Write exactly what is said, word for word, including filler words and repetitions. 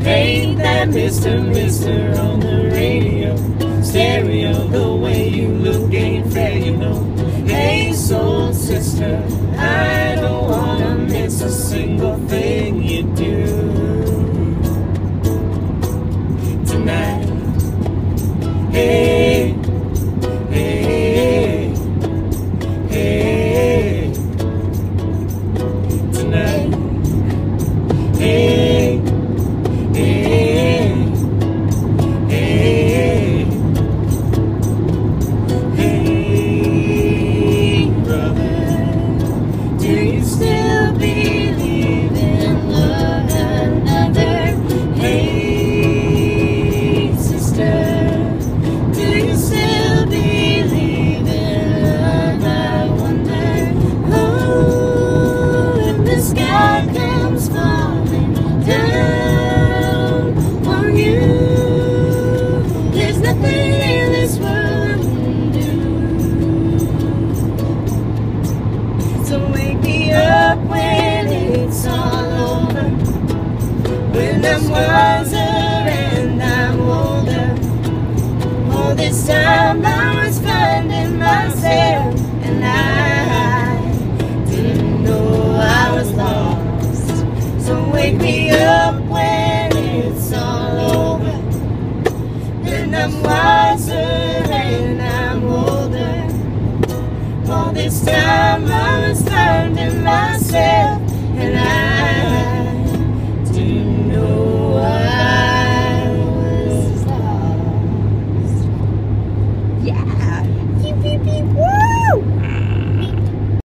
Ain't that Mister Mister on the radio, stereo, the way you look ain't fair, you know. Hey, soul sister, I don't wanna miss a single thing you do tonight. Hey, hey, hey, tonight. Hey, hey, hey, hey, brother, do you still believe in love another? Hey, sister, do you still believe in love? I wonder, oh, if the sky comes falling down on you, there's nothing in this world I wouldn't do. So wake me up when it's all over, when I'm wiser and I'm older. All this time I was finding myself, and I didn't know I was lost. So wake me up when it's all over, and I'm wiser and I'm older. All this time I was finding myself, and I didn't know I was lost. Yeah. Beep, beep, beep. Woo!